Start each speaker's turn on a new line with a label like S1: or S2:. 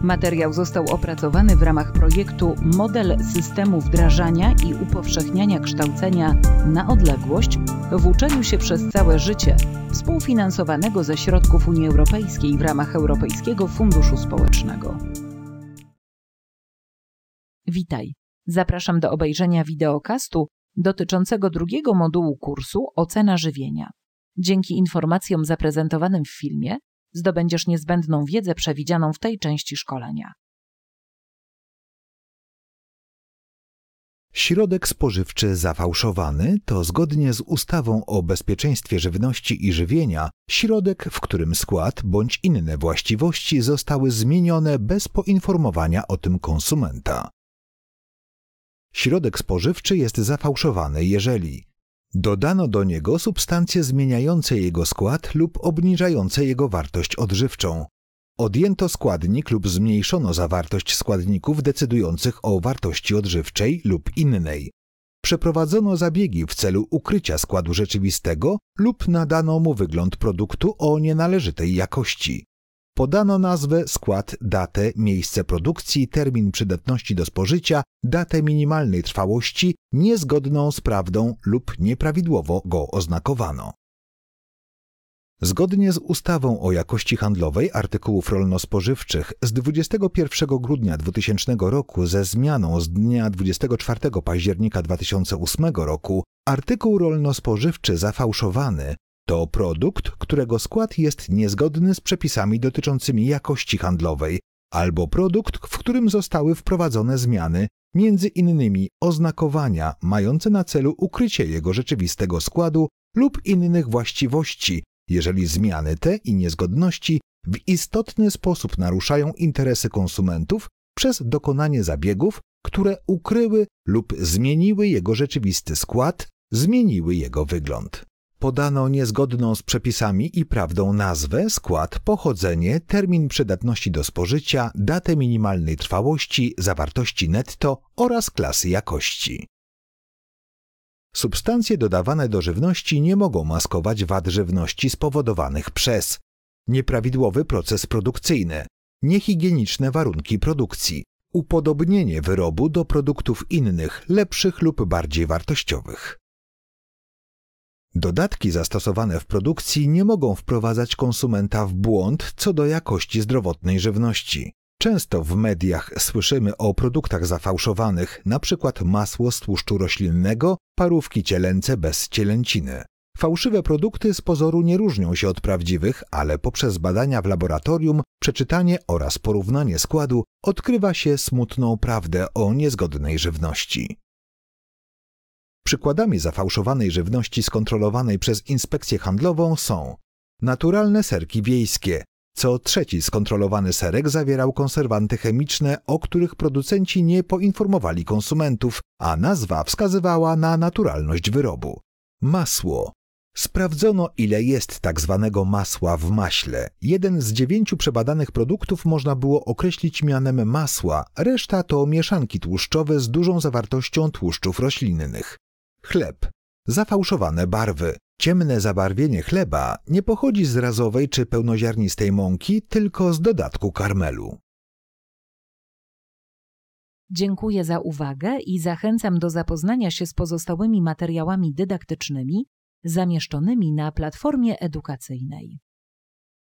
S1: Materiał został opracowany w ramach projektu Model systemu wdrażania i upowszechniania kształcenia na odległość w uczeniu się przez całe życie, współfinansowanego ze środków Unii Europejskiej w ramach Europejskiego Funduszu Społecznego. Witaj. Zapraszam do obejrzenia wideokastu dotyczącego drugiego modułu kursu Ocena żywienia. Dzięki informacjom zaprezentowanym w filmie zdobędziesz niezbędną wiedzę przewidzianą w tej części szkolenia.
S2: Środek spożywczy zafałszowany to zgodnie z ustawą o bezpieczeństwie żywności i żywienia środek, w którym skład bądź inne właściwości zostały zmienione bez poinformowania o tym konsumenta. Środek spożywczy jest zafałszowany, jeżeli dodano do niego substancje zmieniające jego skład lub obniżające jego wartość odżywczą, odjęto składnik lub zmniejszono zawartość składników decydujących o wartości odżywczej lub innej, przeprowadzono zabiegi w celu ukrycia składu rzeczywistego lub nadano mu wygląd produktu o nienależytej jakości. Podano nazwę, skład, datę, miejsce produkcji, termin przydatności do spożycia, datę minimalnej trwałości niezgodną z prawdą lub nieprawidłowo go oznakowano. Zgodnie z ustawą o jakości handlowej artykułów rolno-spożywczych z 21 grudnia 2000 roku ze zmianą z dnia 24 października 2008 roku, artykuł rolno-spożywczy zafałszowany to produkt, którego skład jest niezgodny z przepisami dotyczącymi jakości handlowej, albo produkt, w którym zostały wprowadzone zmiany, między innymi oznakowania mające na celu ukrycie jego rzeczywistego składu lub innych właściwości, jeżeli zmiany te i niezgodności w istotny sposób naruszają interesy konsumentów przez dokonanie zabiegów, które ukryły lub zmieniły jego rzeczywisty skład, zmieniły jego wygląd. Podano niezgodną z przepisami i prawdą nazwę, skład, pochodzenie, termin przydatności do spożycia, datę minimalnej trwałości, zawartości netto oraz klasy jakości. Substancje dodawane do żywności nie mogą maskować wad żywności spowodowanych przez nieprawidłowy proces produkcyjny, niehigieniczne warunki produkcji, upodobnienie wyrobu do produktów innych, lepszych lub bardziej wartościowych. Dodatki zastosowane w produkcji nie mogą wprowadzać konsumenta w błąd co do jakości zdrowotnej żywności. Często w mediach słyszymy o produktach zafałszowanych, np. masło z tłuszczu roślinnego, parówki cielęce bez cielęciny. Fałszywe produkty z pozoru nie różnią się od prawdziwych, ale poprzez badania w laboratorium, przeczytanie oraz porównanie składu odkrywa się smutną prawdę o niezgodnej żywności. Przykładami zafałszowanej żywności skontrolowanej przez inspekcję handlową są naturalne serki wiejskie. Co trzeci skontrolowany serek zawierał konserwanty chemiczne, o których producenci nie poinformowali konsumentów, a nazwa wskazywała na naturalność wyrobu. Masło. Sprawdzono, ile jest tzw. masła w maśle. Jeden z 9 przebadanych produktów można było określić mianem masła, reszta to mieszanki tłuszczowe z dużą zawartością tłuszczów roślinnych. Chleb. Zafałszowane barwy. Ciemne zabarwienie chleba nie pochodzi z razowej czy pełnoziarnistej mąki, tylko z dodatku karmelu.
S1: Dziękuję za uwagę i zachęcam do zapoznania się z pozostałymi materiałami dydaktycznymi zamieszczonymi na platformie edukacyjnej.